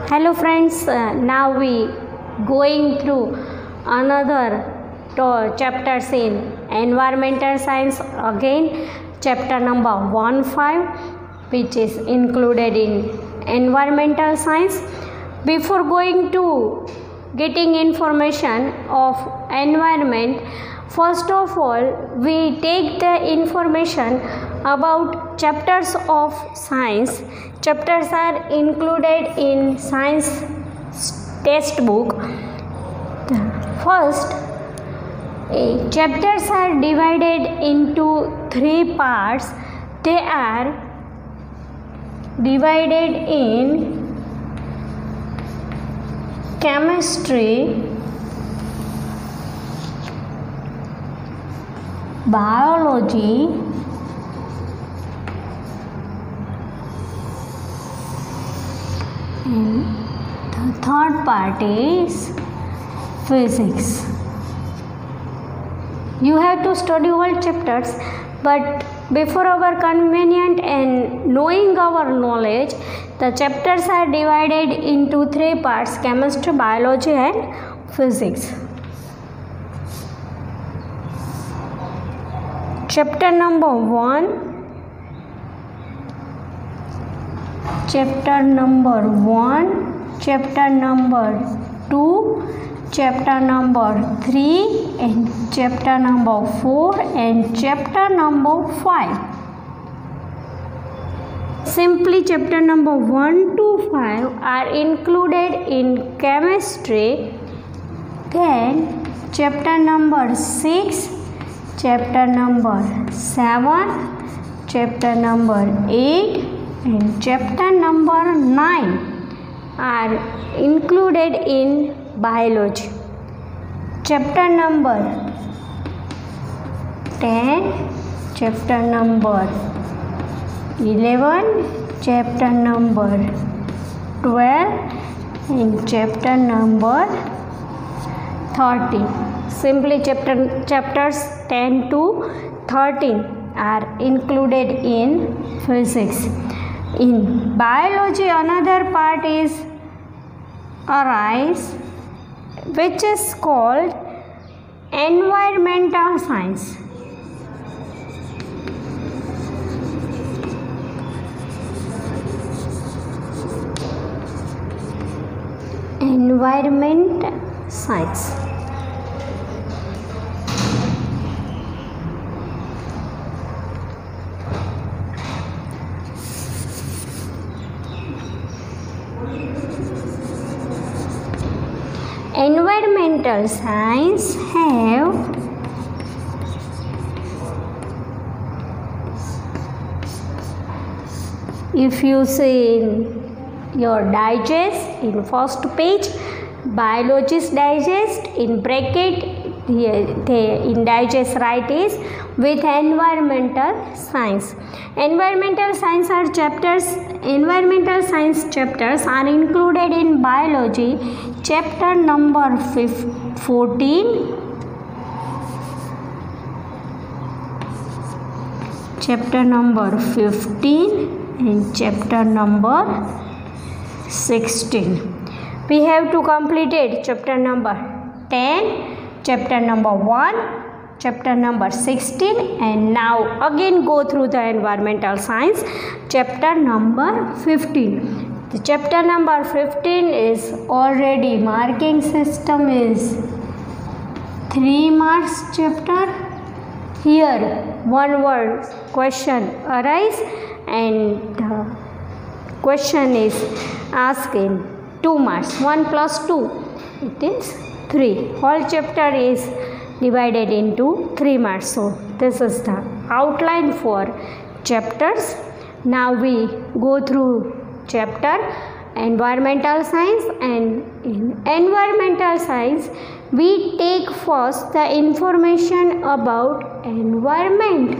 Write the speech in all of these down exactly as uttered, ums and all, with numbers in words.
Hello friends, uh, now we going through another to- chapters in environmental science, again chapter number one five, which is included in environmental science. Before going to getting information of environment, first of all we take the information about chapters of science. Chapters are included in science textbook. First, uh, chapters are divided into three parts. They are divided in chemistry, biology, and the third part is physics. You have to study all chapters, but before our convenient and knowing our knowledge, the chapters are divided into three parts: chemistry, biology, and physics. Chapter number one. Chapter number one, chapter number two, chapter number three, and chapter number four, and chapter number five. Simply chapter number one to five are included in chemistry. Then chapter number six, chapter number seven, chapter number eight, and chapter number nine are included in biology. Chapter number ten, chapter number eleven, chapter number twelve, and chapter number thirteen. Simply chapter chapters ten to thirteen are included in physics. In biology, another part is arise, which is called environmental science. Environment science. Environmental science have if you see in your digest in first page, biologist digest, in bracket the in digest right is with environmental science. Environmental science are chapters environmental science chapters are included in biology. Chapter number fourteen, chapter number fifteen, and chapter number sixteen. We have to complete it. Chapter number ten, chapter number one, chapter number sixteen, and now again go through the environmental science. Chapter number fifteen. The chapter number fifteen is already marking system is three marks chapter. Here one word question arise, and the question is asked in two marks. one plus two, it is three. Whole chapter is divided into three marks. So this is the outline for chapters. Now we go through chapter environmental science, and in environmental science we take first the information about environment.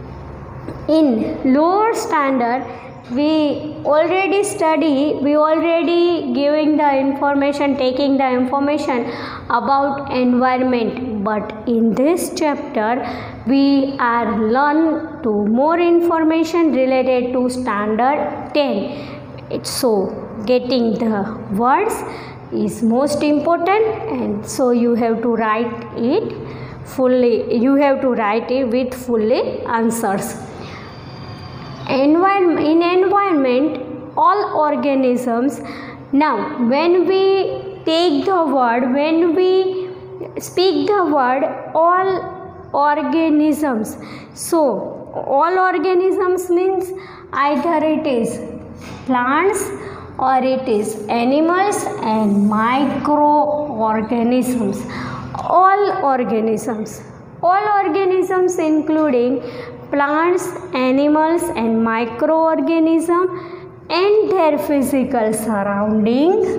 In lower standard we already study, we already giving the information, taking the information about environment, but in this chapter we are learn to more information related to standard ten. So getting the words is most important, and so you have to write it fully. You have to write it with fully answers. Environment, in environment, all organisms. Now, when we take the word, when we speak the word all organisms, so all organisms means either it is plants or it is animals and microorganisms. All organisms, all organisms including plants, animals and microorganisms and their physical surroundings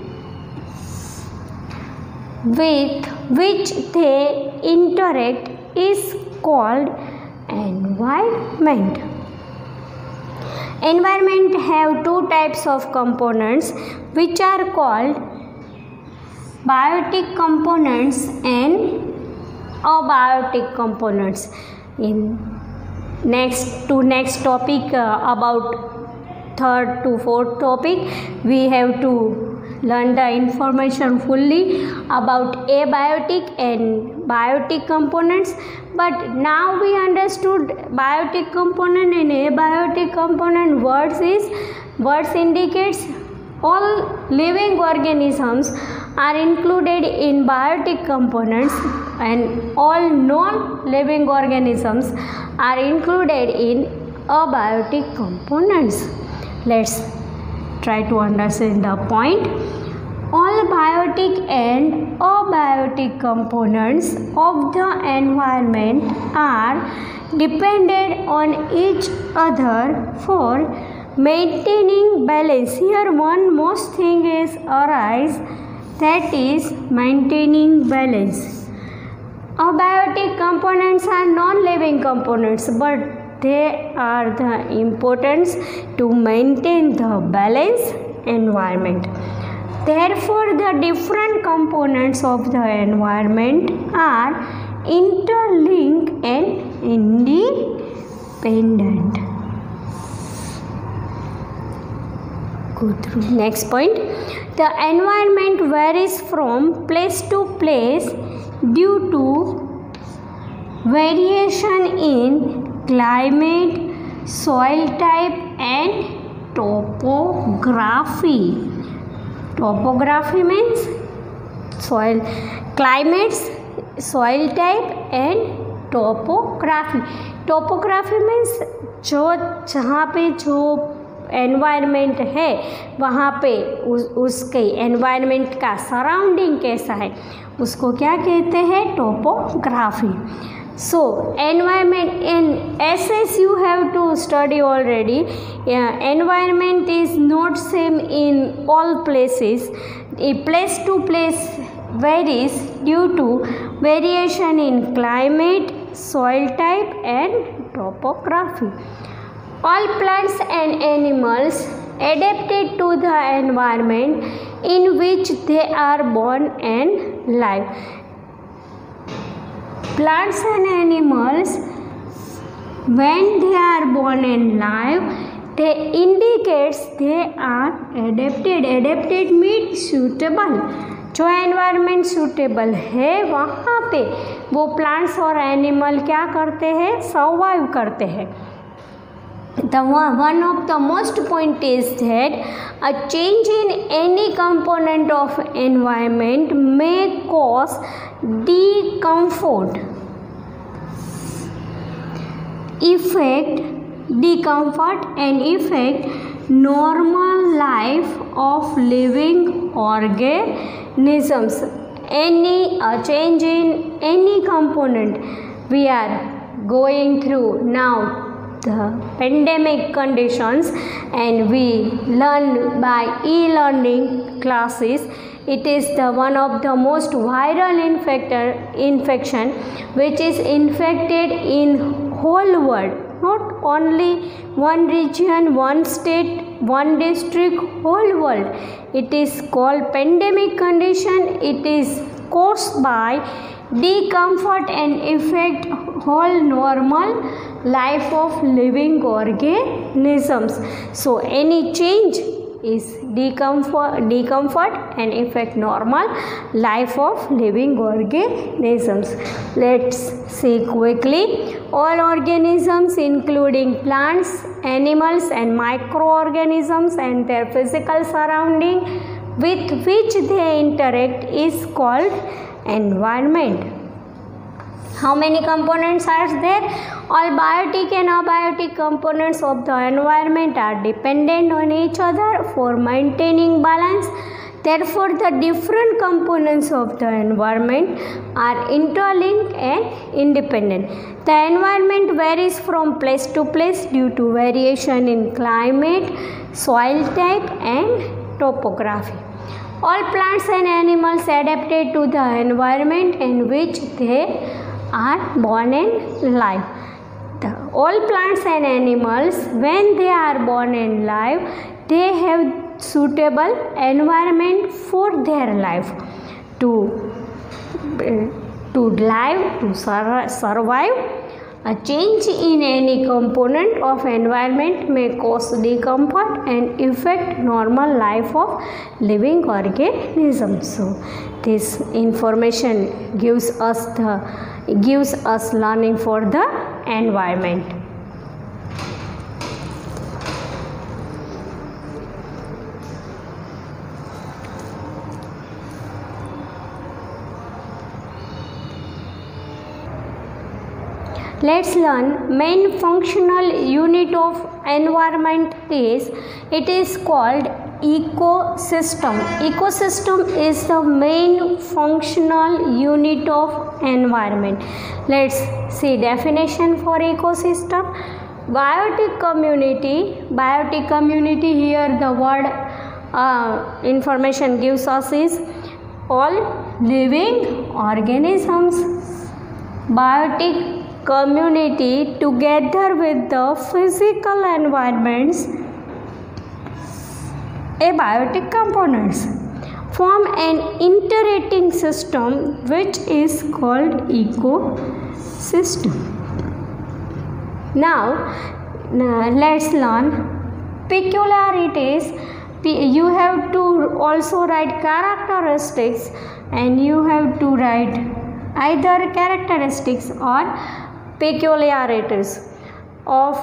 with which they interact is called environment. Environment have two types of components which are called biotic components and abiotic components. In next to next topic uh, about third to fourth topic, we have to learn the information fully about abiotic and biotic components. But now we understood biotic component and abiotic component. Words is words indicates all living organisms are included in biotic components and all non-living organisms are included in abiotic components. Let's try to understand the point. All biotic and abiotic components of the environment are dependent on each other for maintaining balance. Here one most thing is arise, that is maintaining balance. Abiotic components are non-living components, but they are the importance to maintain the balanced environment. Therefore, the different components of the environment are interlinked and independent. Go through next point. The environment varies from place to place due to variation in climate, soil type and topography. Topography means soil, climates, soil type and topography. Topography means जो जहाँ पे जो environment है वहाँ पे उस उसके environment का सराउंडिंग कैसा है उसको क्या कहते हैं, topography. So environment in S S you have to study already. Yeah, environment is not same in all places. A place to place varies due to variation in climate, soil type and topography. All plants and animals adapted to the environment in which they are born and live. Plants and animals, when they are born and live, they indicates they are adapted. Adapted means suitable. जो environment suitable है वहाँ पे वो plants और animal क्या करते हैं, survive करते हैं. The one of the most point is that a change in any component of environment may cause discomfort, effect, discomfort and affect normal life of living organisms. Any a change in any component we are going through now. The pandemic conditions and we learn by e-learning classes. It is the one of the most viral infector infection which is infected in whole world, not only one region, one state, one district, whole world. It is called pandemic condition. It is caused by discomfort and affect whole normal life of living organisms. So any change is discomfort, discomfort and affect normal life of living organisms. Let's see quickly. All organisms including plants, animals and microorganisms and their physical surrounding with which they interact is called environment. How many components are there? All biotic and abiotic components of the environment are dependent on each other for maintaining balance. Therefore, the different components of the environment are interlinked and independent. The environment varies from place to place due to variation in climate, soil type and topography. All plants and animals adapted to the environment in which they are born and live. The, all plants and animals, when they are born and live, they have suitable environment for their life to to live, to sur- survive. A change in any component of environment may cause discomfort and affect normal life of living organisms. So this information gives us the gives us learning for the environment. Let's learn main functional unit of environment is, it is called ecosystem. Ecosystem is the main functional unit of environment. Let's see definition for ecosystem. Biotic community, biotic community, here the word uh, information gives us is all living organisms. Biotic community together with the physical environments, abiotic components, form an interacting system which is called ecosystem. Now, now let's learn peculiarities. You have to also write characteristics and you have to write either characteristics or peculiarities of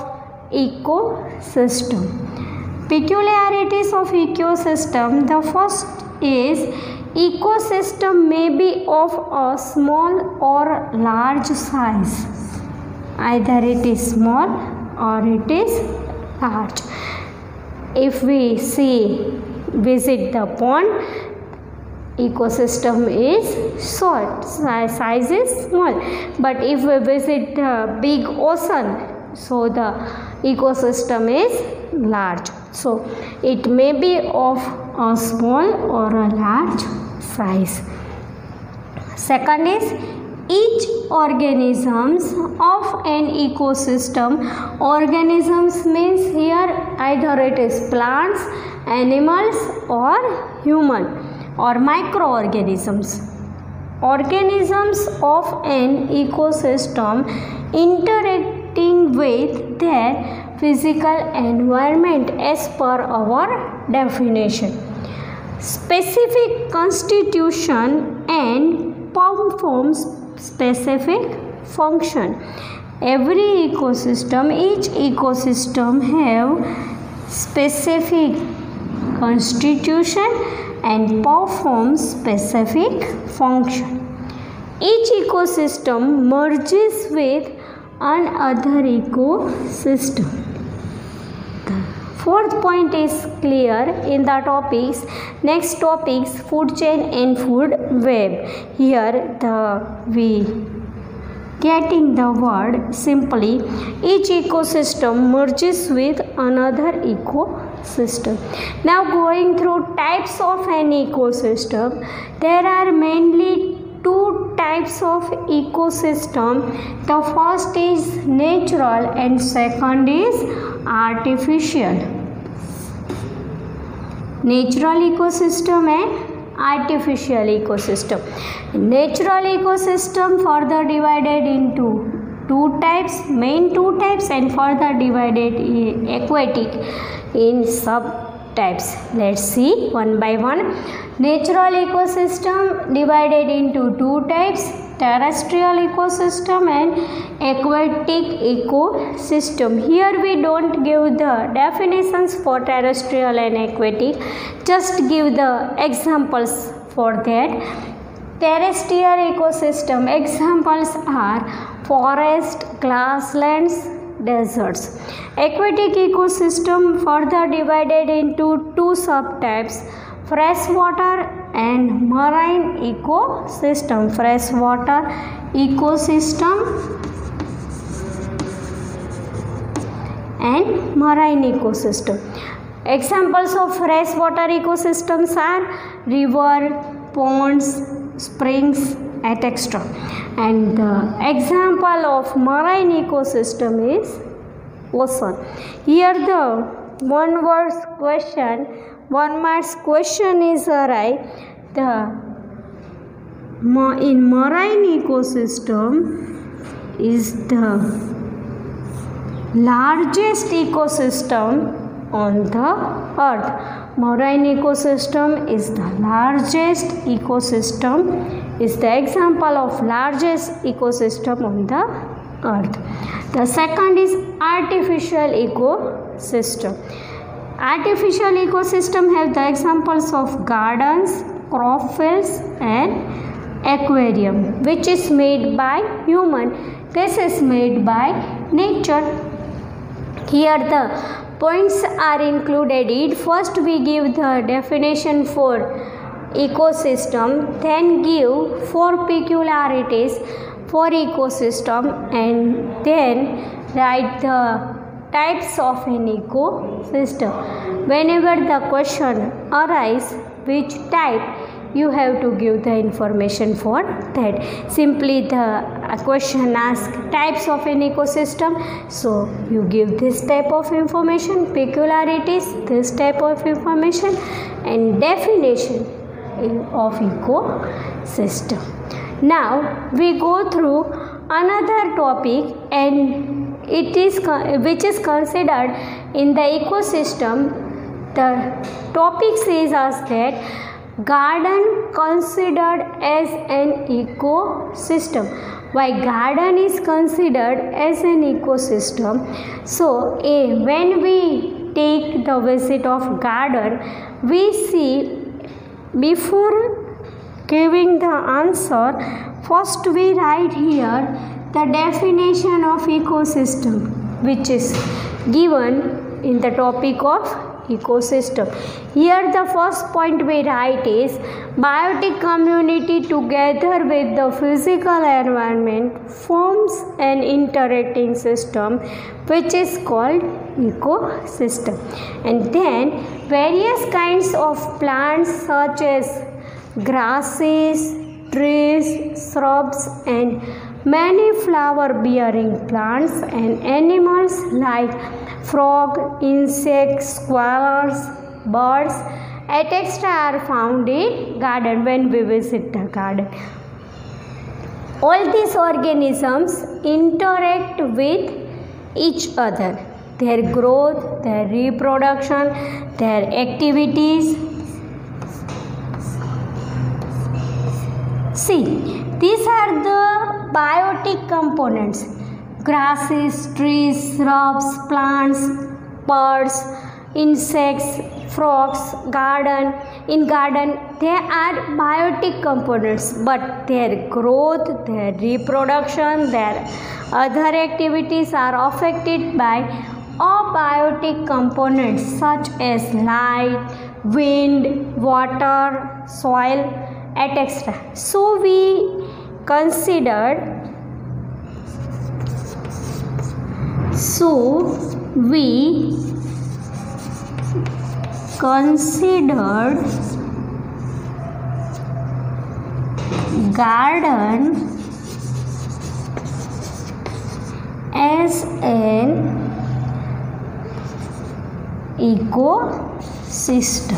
ecosystem. Peculiarities of ecosystem. The first is ecosystem may be of a small or large size. Either it is small or it is large. If we see, visit the pond, ecosystem is short, size is small. But if we visit the big ocean, so the ecosystem is large. So it may be of a small or a large size. Second is each organisms of an ecosystem. Organisms means here either it is plants, animals or human or microorganisms. Organisms of an ecosystem interacting with their physical environment as per our definition. Specific constitution and performs specific function. Every ecosystem, each ecosystem have specific constitution and perform specific function. Each ecosystem merges with another ecosystem. The fourth point is clear in the topics. Next topics, food chain and food web. Here the we getting the word simply, each ecosystem merges with another ecosystem. Now going through types of an ecosystem, there are mainly two types of ecosystem. The first is natural and second is artificial. Natural ecosystem and artificial ecosystem. Natural ecosystem further divided into two types, main two types, and further divided in aquatic in sub types. Let's see one by one. Natural ecosystem divided into two types: terrestrial ecosystem and aquatic ecosystem. Here we don't give the definitions for terrestrial and aquatic, just give the examples for that. Terrestrial ecosystem examples are forest, grasslands, deserts. Aquatic ecosystem further divided into two subtypes: freshwater and marine ecosystem. Freshwater ecosystem and marine ecosystem. Examples of freshwater ecosystems are river, ponds, springs, et cetera. And the example of marine ecosystem is ocean. Here the one word question, one marks question is arise. The in marine ecosystem is the largest ecosystem on the earth. Marine ecosystem is the largest ecosystem, is the example of largest ecosystem on the earth. The second is artificial ecosystem. Artificial ecosystem have the examples of gardens, crop fields and aquarium, which is made by human. This is made by nature. Here the points are included. First we give the definition for ecosystem, then give four peculiarities for ecosystem, and then write the types of an ecosystem. Whenever the question arises which type, you have to give the information for that. Simply the question asks types of an ecosystem, so you give this type of information, peculiarities, this type of information, and definition of ecosystem. Now we go through another topic, and it is which is considered in the ecosystem. The topic says us that garden considered as an ecosystem. Why garden is considered as an ecosystem? So a, when we take the visit of garden, we see before giving the answer, first we write here the definition of ecosystem, which is given in the topic of ecosystem. Here the first point we write is biotic community together with the physical environment forms an interacting system, which is called ecosystem. And then various kinds of plants such as grasses, trees, shrubs and many flower bearing plants and animals like frog, insects, squirrels, birds, et cetera are found in garden when we visit the garden. All these organisms interact with each other. Their growth, their reproduction, their activities. See, these are the biotic components: grasses, trees, shrubs, plants, birds, insects, frogs, garden. In garden, they are biotic components, but their growth, their reproduction, their other activities are affected by abiotic components such as light, wind, water, soil, et cetera. So we considered So we considered garden as an ecosystem.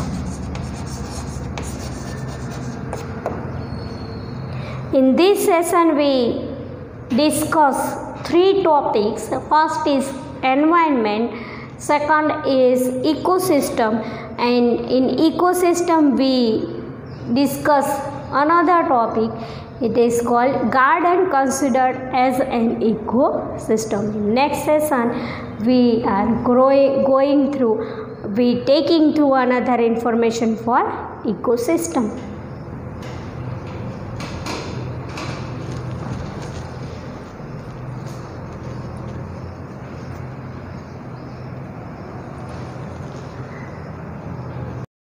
In this session we discuss three topics. First is environment, second is ecosystem, and in ecosystem we discuss another topic. It is called garden considered as an ecosystem. Next session we are growing, going through, we taking through another information for ecosystem.